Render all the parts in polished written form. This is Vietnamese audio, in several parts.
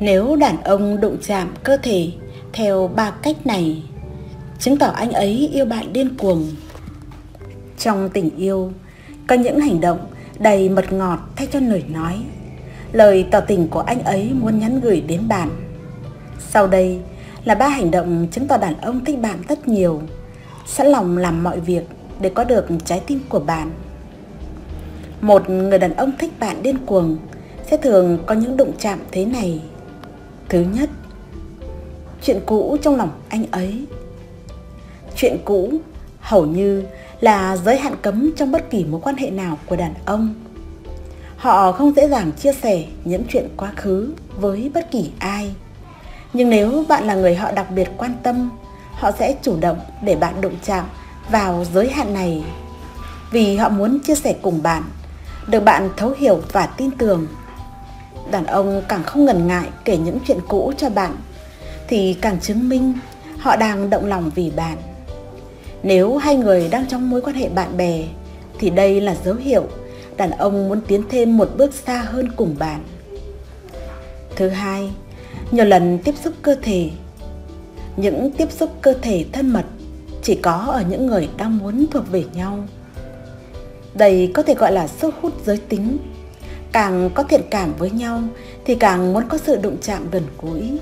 Nếu đàn ông đụng chạm cơ thể theo 3 cách này, chứng tỏ anh ấy yêu bạn điên cuồng. Trong tình yêu, có những hành động đầy mật ngọt thay cho lời nói, lời tỏ tình của anh ấy muốn nhắn gửi đến bạn. Sau đây là 3 hành động chứng tỏ đàn ông thích bạn rất nhiều, sẵn lòng làm mọi việc để có được trái tim của bạn. Một người đàn ông thích bạn điên cuồng sẽ thường có những đụng chạm thế này. Thứ nhất, chuyện cũ trong lòng anh ấy. Chuyện cũ hầu như là giới hạn cấm trong bất kỳ mối quan hệ nào của đàn ông. Họ không dễ dàng chia sẻ những chuyện quá khứ với bất kỳ ai. Nhưng nếu bạn là người họ đặc biệt quan tâm, họ sẽ chủ động để bạn đụng chạm vào giới hạn này, vì họ muốn chia sẻ cùng bạn, được bạn thấu hiểu và tin tưởng. Đàn ông càng không ngần ngại kể những chuyện cũ cho bạn, thì càng chứng minh họ đang động lòng vì bạn. Nếu hai người đang trong mối quan hệ bạn bè, thì đây là dấu hiệu đàn ông muốn tiến thêm một bước xa hơn cùng bạn. Thứ hai, nhiều lần tiếp xúc cơ thể. Những tiếp xúc cơ thể thân mật chỉ có ở những người đang muốn thuộc về nhau. Đây có thể gọi là sức hút giới tính. Càng có thiện cảm với nhau thì càng muốn có sự đụng chạm gần gũi.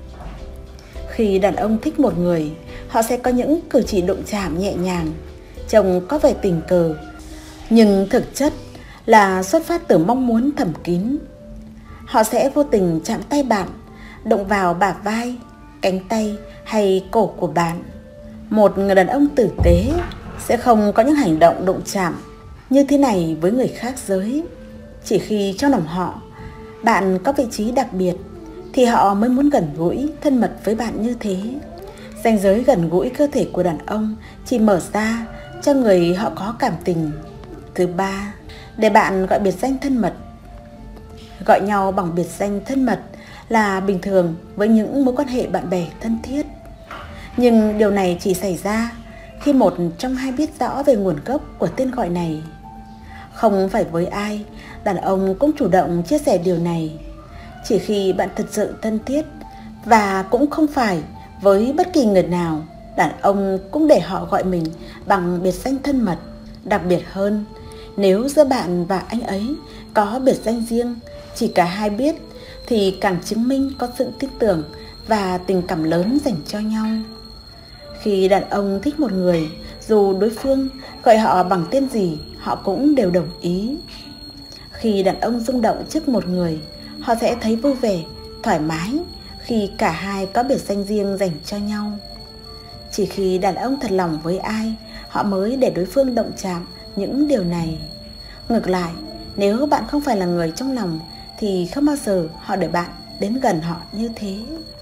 Khi đàn ông thích một người, họ sẽ có những cử chỉ đụng chạm nhẹ nhàng, trông có vẻ tình cờ, nhưng thực chất là xuất phát từ mong muốn thầm kín. Họ sẽ vô tình chạm tay bạn, động vào bả vai, cánh tay hay cổ của bạn. Một người đàn ông tử tế sẽ không có những hành động đụng chạm như thế này với người khác giới. Chỉ khi trong lòng họ, bạn có vị trí đặc biệt thì họ mới muốn gần gũi, thân mật với bạn như thế. Ranh giới gần gũi cơ thể của đàn ông chỉ mở ra cho người họ có cảm tình. Thứ ba, để bạn gọi biệt danh thân mật. Gọi nhau bằng biệt danh thân mật là bình thường với những mối quan hệ bạn bè thân thiết. Nhưng điều này chỉ xảy ra khi một trong hai biết rõ về nguồn gốc của tên gọi này. Không phải với ai, đàn ông cũng chủ động chia sẻ điều này. Chỉ khi bạn thật sự thân thiết, và cũng không phải với bất kỳ người nào, đàn ông cũng để họ gọi mình bằng biệt danh thân mật. Đặc biệt hơn, nếu giữa bạn và anh ấy có biệt danh riêng, chỉ cả hai biết, thì càng chứng minh có sự tin tưởng và tình cảm lớn dành cho nhau. Khi đàn ông thích một người, dù đối phương gọi họ bằng tên gì, họ cũng đều đồng ý. Khi đàn ông rung động trước một người, họ sẽ thấy vui vẻ, thoải mái khi cả hai có biệt danh riêng dành cho nhau. Chỉ khi đàn ông thật lòng với ai, họ mới để đối phương động chạm những điều này. Ngược lại, nếu bạn không phải là người trong lòng, thì không bao giờ họ để bạn đến gần họ như thế.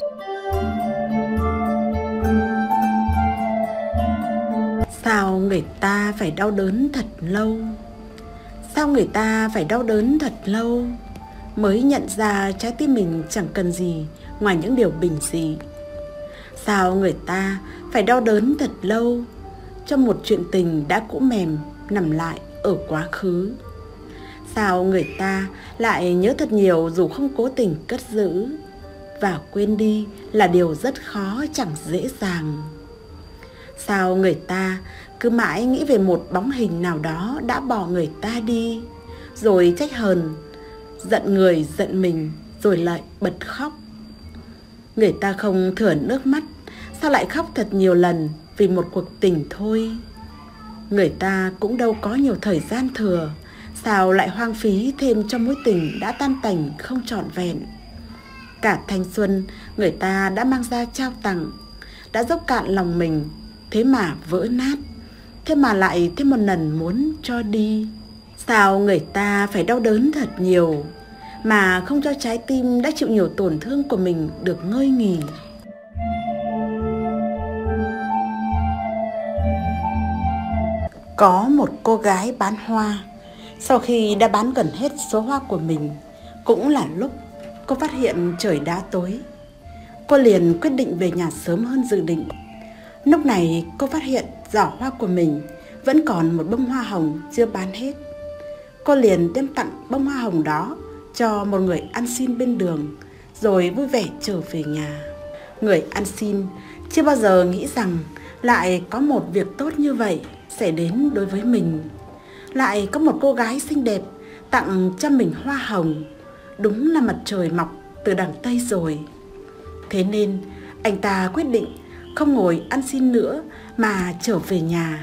Sao người ta phải đau đớn thật lâu? Sao người ta phải đau đớn thật lâu mới nhận ra trái tim mình chẳng cần gì ngoài những điều bình dị? Sao người ta phải đau đớn thật lâu cho một chuyện tình đã cũ mềm nằm lại ở quá khứ? Sao người ta lại nhớ thật nhiều dù không cố tình cất giữ? Và quên đi là điều rất khó, chẳng dễ dàng. Sao người ta cứ mãi nghĩ về một bóng hình nào đó đã bỏ người ta đi, rồi trách hờn, giận người giận mình, rồi lại bật khóc? Người ta không thừa nước mắt, sao lại khóc thật nhiều lần vì một cuộc tình thôi? Người ta cũng đâu có nhiều thời gian thừa, sao lại hoang phí thêm cho mối tình đã tan tành không trọn vẹn? Cả thanh xuân người ta đã mang ra trao tặng, đã dốc cạn lòng mình, thế mà vỡ nát, thế mà lại thêm một lần muốn cho đi. Sao người ta phải đau đớn thật nhiều mà không cho trái tim đã chịu nhiều tổn thương của mình được ngơi nghỉ? Có một cô gái bán hoa. Sau khi đã bán gần hết số hoa của mình, cũng là lúc cô phát hiện trời đã tối. Cô liền quyết định về nhà sớm hơn dự định. Lúc này cô phát hiện giỏ hoa của mình vẫn còn một bông hoa hồng chưa bán hết. Cô liền đem tặng bông hoa hồng đó cho một người ăn xin bên đường, rồi vui vẻ trở về nhà. Người ăn xin chưa bao giờ nghĩ rằng lại có một việc tốt như vậy sẽ đến đối với mình. Lại có một cô gái xinh đẹp tặng cho mình hoa hồng. Đúng là mặt trời mọc từ đằng Tây rồi. Thế nên anh ta quyết định không ngồi ăn xin nữa mà trở về nhà.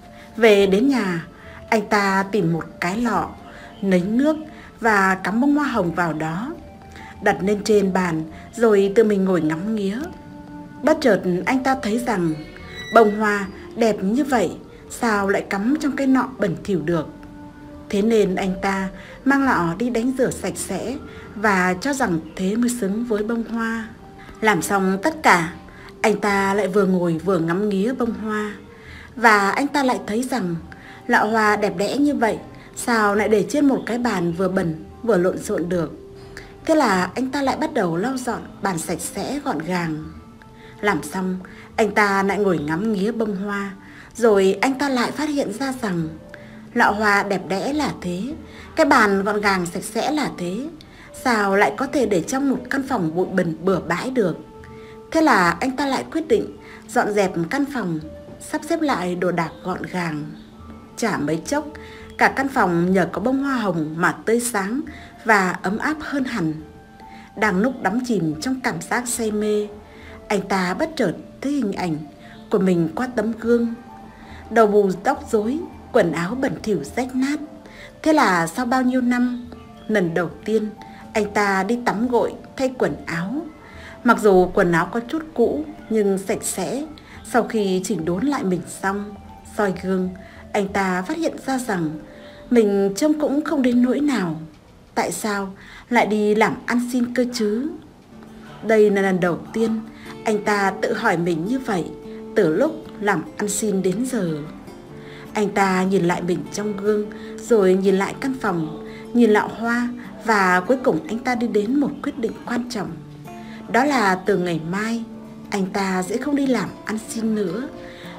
Về đến nhà, anh ta tìm một cái lọ, lấy nước và cắm bông hoa hồng vào đó, đặt lên trên bàn rồi tự mình ngồi ngắm nghía. Bất chợt anh ta thấy rằng bông hoa đẹp như vậy sao lại cắm trong cái nọ bẩn thỉu được. Thế nên anh ta mang lọ đi đánh rửa sạch sẽ và cho rằng thế mới xứng với bông hoa. Làm xong tất cả, anh ta lại vừa ngồi vừa ngắm nghía bông hoa. Và anh ta lại thấy rằng lọ hoa đẹp đẽ như vậy sao lại để trên một cái bàn vừa bẩn vừa lộn xộn được. Thế là anh ta lại bắt đầu lau dọn bàn sạch sẽ gọn gàng. Làm xong, anh ta lại ngồi ngắm nghía bông hoa. Rồi anh ta lại phát hiện ra rằng lọ hoa đẹp đẽ là thế, cái bàn gọn gàng sạch sẽ là thế, sao lại có thể để trong một căn phòng bụi bẩn bừa bãi được. Thế là anh ta lại quyết định dọn dẹp căn phòng, sắp xếp lại đồ đạc gọn gàng. Chả mấy chốc, cả căn phòng nhờ có bông hoa hồng mà tươi sáng và ấm áp hơn hẳn. Đang lúc đắm chìm trong cảm giác say mê, anh ta bất chợt thấy hình ảnh của mình qua tấm gương. Đầu bù tóc rối, quần áo bẩn thỉu rách nát. Thế là sau bao nhiêu năm, lần đầu tiên anh ta đi tắm gội thay quần áo. Mặc dù quần áo có chút cũ nhưng sạch sẽ. Sau khi chỉnh đốn lại mình xong, soi gương, anh ta phát hiện ra rằng mình trông cũng không đến nỗi nào. Tại sao lại đi làm ăn xin cơ chứ? Đây là lần đầu tiên anh ta tự hỏi mình như vậy từ lúc làm ăn xin đến giờ. Anh ta nhìn lại mình trong gương, rồi nhìn lại căn phòng, nhìn lọ hoa, và cuối cùng anh ta đi đến một quyết định quan trọng. Đó là từ ngày mai, anh ta sẽ không đi làm ăn xin nữa,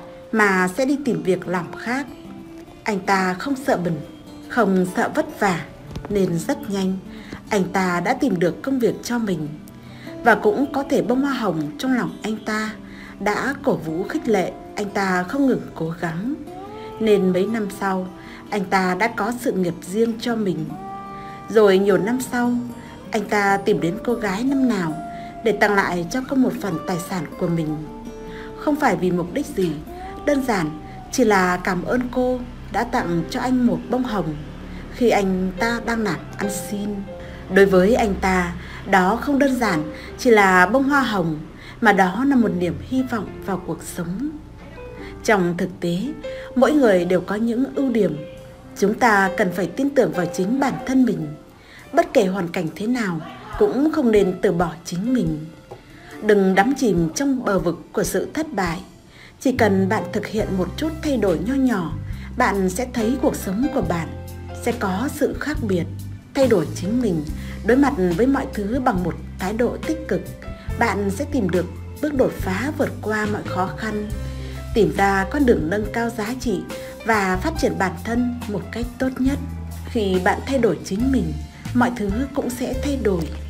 mà sẽ đi tìm việc làm khác. Anh ta không sợ bẩn, không sợ vất vả, nên rất nhanh anh ta đã tìm được công việc cho mình. Và cũng có thể bông hoa hồng trong lòng anh ta đã cổ vũ khích lệ anh ta không ngừng cố gắng. Nên mấy năm sau, anh ta đã có sự nghiệp riêng cho mình. Rồi nhiều năm sau, anh ta tìm đến cô gái năm nào để tặng lại cho cô một phần tài sản của mình. Không phải vì mục đích gì, đơn giản chỉ là cảm ơn cô đã tặng cho anh một bông hồng khi anh ta đang làm ăn xin. Đối với anh ta, đó không đơn giản chỉ là bông hoa hồng, mà đó là một niềm hy vọng vào cuộc sống. Trong thực tế, mỗi người đều có những ưu điểm. Chúng ta cần phải tin tưởng vào chính bản thân mình. Bất kể hoàn cảnh thế nào, cũng không nên từ bỏ chính mình. Đừng đắm chìm trong bờ vực của sự thất bại. Chỉ cần bạn thực hiện một chút thay đổi nho nhỏ, bạn sẽ thấy cuộc sống của bạn sẽ có sự khác biệt. Thay đổi chính mình, đối mặt với mọi thứ bằng một thái độ tích cực, bạn sẽ tìm được bước đột phá vượt qua mọi khó khăn, tìm ra con đường nâng cao giá trị và phát triển bản thân một cách tốt nhất. Khi bạn thay đổi chính mình, mọi thứ cũng sẽ thay đổi.